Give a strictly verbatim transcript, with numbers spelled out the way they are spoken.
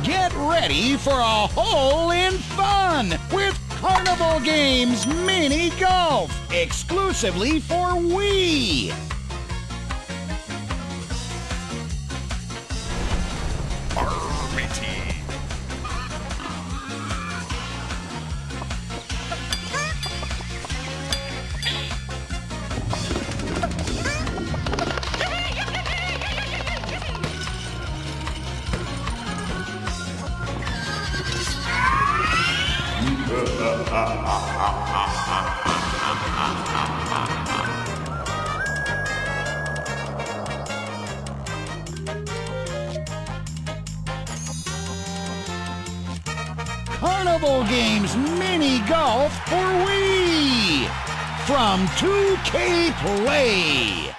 Get ready for a hole in fun with Carnival Games Mini Golf, exclusively for Wii. Army team. Carnival Games Mini Golf for Wii from two K Play.